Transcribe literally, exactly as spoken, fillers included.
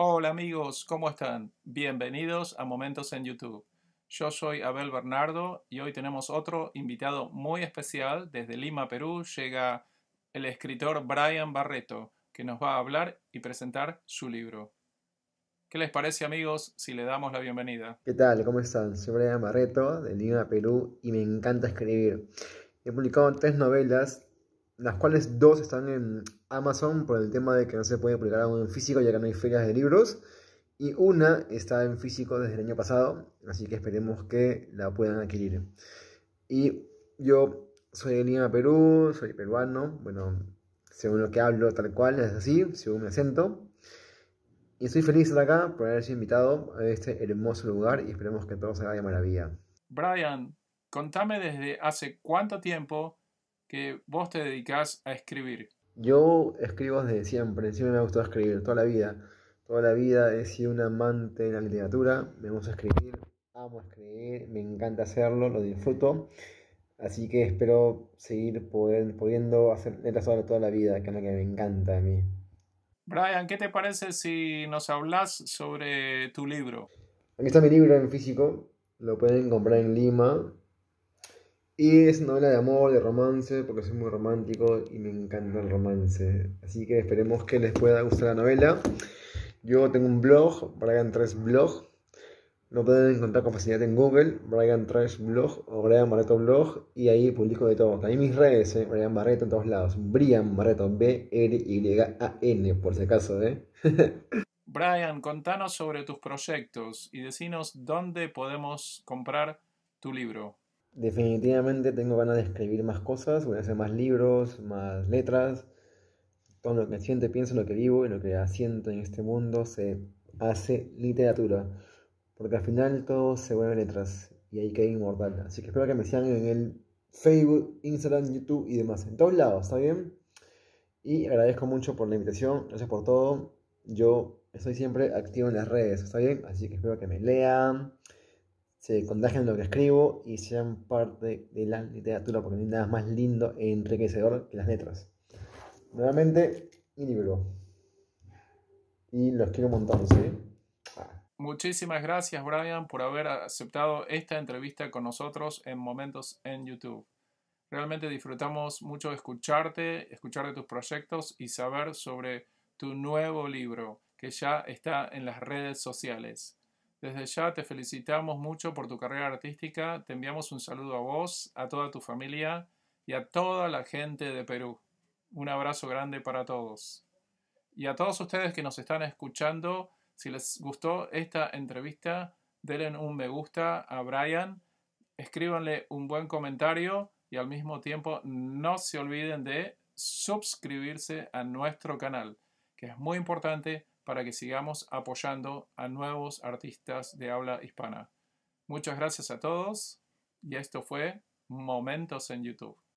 Hola amigos, ¿cómo están? Bienvenidos a Momentos en YouTube. Yo soy Abel Bernardo y hoy tenemos otro invitado muy especial. Desde Lima, Perú, llega el escritor Brian Barreto, que nos va a hablar y presentar su libro. ¿Qué les parece, amigos, si le damos la bienvenida? ¿Qué tal? ¿Cómo están? Soy Brian Barreto, de Lima, Perú, y me encanta escribir. He publicado tres novelas, las cuales dos están en Amazon por el tema de que no se puede publicar aún en físico ya que no hay ferias de libros, y una está en físico desde el año pasado, así que esperemos que la puedan adquirir. Y yo soy de Lima, Perú, soy peruano, bueno, según lo que hablo tal cual es así, según mi acento. Y estoy feliz de estar acá por haber sido invitado a este hermoso lugar y esperemos que todo se vaya de maravilla. Brian, contame desde hace cuánto tiempo que vos te dedicás a escribir. Yo escribo desde siempre, siempre me ha gustado escribir, toda la vida. Toda la vida he sido un amante de la literatura, me gusta escribir, amo escribir, me encanta hacerlo, lo disfruto. Así que espero seguir poder- pudiendo hacer letras toda, toda la vida, que es lo que me encanta a mí. Brian, ¿qué te parece si nos hablas sobre tu libro? Aquí está mi libro en físico, lo pueden comprar en Lima. Y es una novela de amor, de romance, porque soy muy romántico y me encanta el romance. Así que esperemos que les pueda gustar la novela. Yo tengo un blog, Brian tres Blog. Lo pueden encontrar con facilidad en Google, Brian tres Blog o Brian Barreto Blog. Y ahí publico de todo. También mis redes, eh, Brian Barreto en todos lados. Brian Barreto, B R Y A N, por si acaso, ¿eh? Brian, contanos sobre tus proyectos y decinos dónde podemos comprar tu libro. Definitivamente tengo ganas de escribir más cosas, voy a hacer más libros, más letras. Todo lo que siento, pienso, lo que vivo y lo que asiento en este mundo se hace literatura. Porque al final todo se vuelve letras y ahí queda inmortal. Así que espero que me sigan en el Facebook, Instagram, YouTube y demás. En todos lados, ¿está bien? Y agradezco mucho por la invitación. Gracias por todo. Yo estoy siempre activo en las redes, ¿está bien? Así que espero que me lean, se contagien de lo que escribo y sean parte de la literatura. Porque no hay nada más lindo e enriquecedor que las letras. Nuevamente, mi libro. Y los quiero un montón, ¿sí? Ah, Muchísimas gracias, Brian, por haber aceptado esta entrevista con nosotros en Momentos en YouTube. Realmente disfrutamos mucho de escucharte, escuchar de tus proyectos y saber sobre tu nuevo libro que ya está en las redes sociales. Desde ya te felicitamos mucho por tu carrera artística, te enviamos un saludo a vos, a toda tu familia y a toda la gente de Perú. Un abrazo grande para todos. Y a todos ustedes que nos están escuchando, si les gustó esta entrevista, denle un me gusta a Brian, escríbanle un buen comentario y al mismo tiempo no se olviden de suscribirse a nuestro canal, que es muy importante para que sigamos apoyando a nuevos artistas de habla hispana. Muchas gracias a todos y esto fue Momentos en YouTube.